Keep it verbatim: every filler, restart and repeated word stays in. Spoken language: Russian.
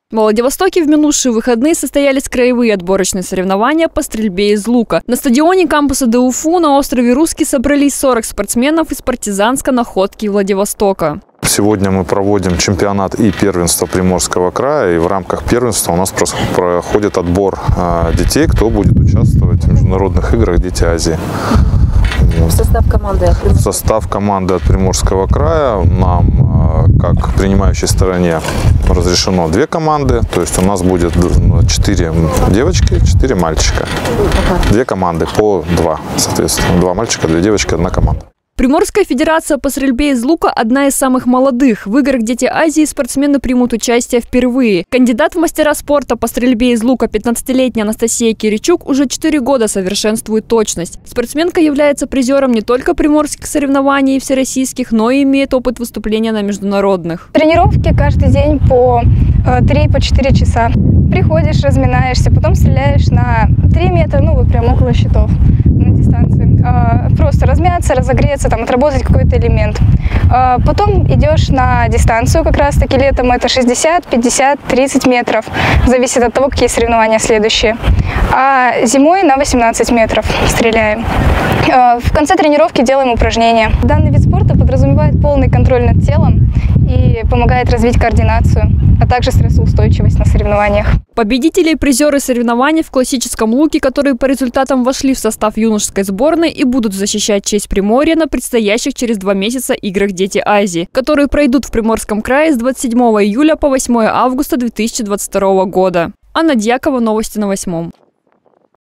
В Владивостоке в минувшие выходные состоялись краевые отборочные соревнования по стрельбе из лука. На стадионе кампуса ДУФУ на острове Русский собрались сорок спортсменов из партизанской находки Владивостока. Сегодня мы проводим чемпионат и первенство Приморского края. И в рамках первенства у нас проходит отбор детей, кто будет участвовать в международных играх «Дети Азии». В состав команды от Приморского, в состав команды от Приморского края нам, как принимающей стороне, разрешено две команды. То есть у нас будет четыре девочки, четыре мальчика. Две команды по два, соответственно. Два мальчика, две девочки, одна команда. Приморская федерация по стрельбе из лука – одна из самых молодых. В играх «Дети Азии» спортсмены примут участие впервые. Кандидат в мастера спорта по стрельбе из лука пятнадцатилетняя Анастасия Киричук уже четыре года совершенствует точность. Спортсменка является призером не только приморских соревнований и всероссийских, но и имеет опыт выступления на международных. Тренировки каждый день по три-четыре часа. Приходишь, разминаешься, потом стреляешь на три метра, ну вот прям около щитов на дистанции. Просто размяться, разогреться, там, отработать какой-то элемент. Потом идешь на дистанцию, как раз таки летом это шестьдесят, пятьдесят, тридцать метров. Зависит от того, какие соревнования следующие. А зимой на восемнадцать метров стреляем. В конце тренировки делаем упражнения. Данный вид спорта подразумевает полный контроль над телом и помогает развить координацию, а также стрессоустойчивость на соревнованиях. Победители и призеры соревнований в классическом луке, которые по результатам вошли в состав юношеской сборной и будут защищать честь Приморья на предстоящих через два месяца играх «Дети Азии», которые пройдут в Приморском крае с двадцать седьмого июля по восьмое августа две тысячи двадцать второго года. Анна Дьякова, новости на восьмом.